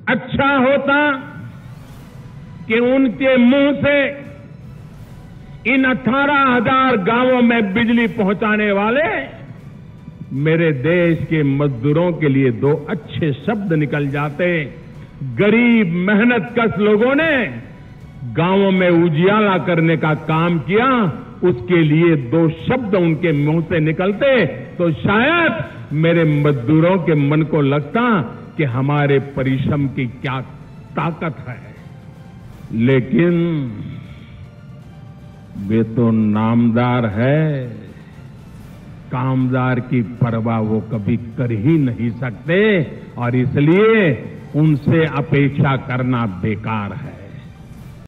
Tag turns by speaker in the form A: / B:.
A: अच्छा होता कि उनके मुंह से इन 18,000 गांवों में बिजली पहुंचाने वाले मेरे देश के मजदूरों के लिए 2 अच्छे शब्द निकल जाते। गरीब मेहनतकश लोगों ने गांवों में उजियाला करने का काम किया, उसके लिए 2 शब्द उनके मुंह से निकलते तो शायद मेरे मजदूरों के मन को लगता कि हमारे परिश्रम की क्या ताकत है। लेकिन वे तो नामदार है, कामदार की परवाह वो कभी कर ही नहीं सकते और इसलिए उनसे अपेक्षा करना बेकार है।